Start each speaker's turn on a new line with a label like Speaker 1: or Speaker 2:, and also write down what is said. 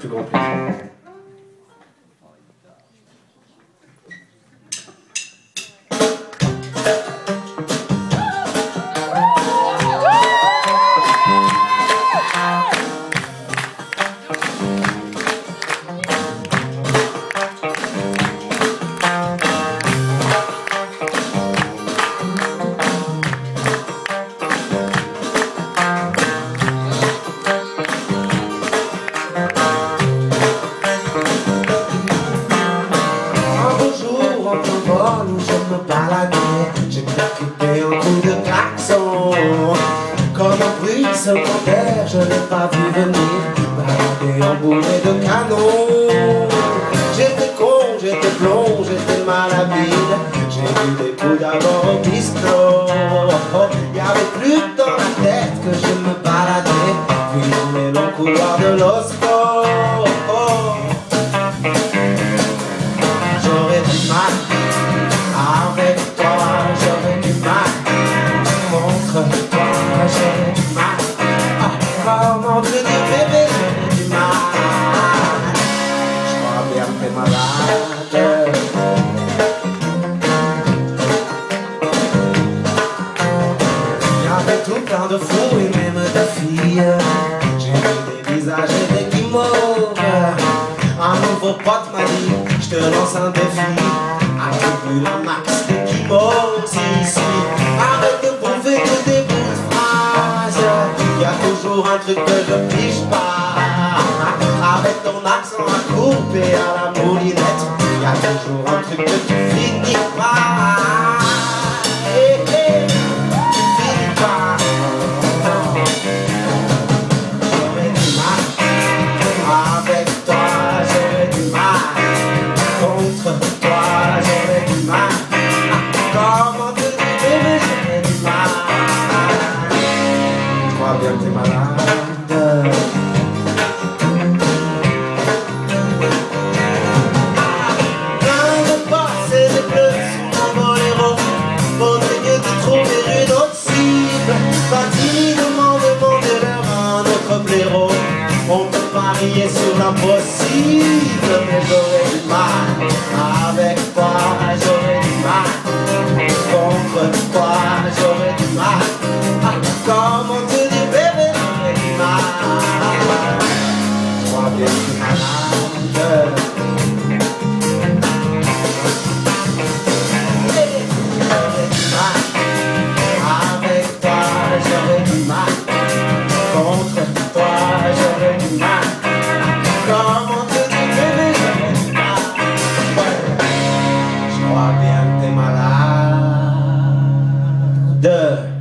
Speaker 1: plus grand plaisir.
Speaker 2: Je n'ai pas vu venir, balader en bourré de canon. J'étais con, j'étais blond, j'étais malhabile. J'ai vu des coups d'abord au bistrot. Y'avait plus que dans la tête que je me baladais, puis dans les longs couloirs de l'Osco. J'aurais du mal avec toi, j'aurais du mal contre toi, j'aurais du mal. Comment te dire bébé, j'aurais du mal. Je crois bien que t'es malade. Y'avait tout plein de fous et même de filles. J'ai vu des visages et des guimauves. Un nouveau pote m'a dit, je te lance un défi. Accumule un max de guimauves ici. Arrête de bouffer que des bouts de phrases. Y'a toujours un truc que je pige pas. Avec ton accent à couper à la moulinette, y'a toujours un truc que tu finis pas. Hey, hey, tu finis pas. J'aurais du mal avec toi, j'aurais du mal contre toi, j'aurais du mal. Comment te dire bébé, j'aurais du mal. Je crois bien que t'es malade. On peut parier sur l'impossible, mais j'aurais du mal avec toi, j'aurais du mal contre toi, j'aurais du mal. Comment te dire bébé, j'aurais du mal. Je crois bien que t'es malade. J'aurais du mal avec toi, j'aurais du mal contre toi, j'aurais du mal. Comment te dire bébé, j'aurais du mal. Ouais. Je crois bien que t'es malade.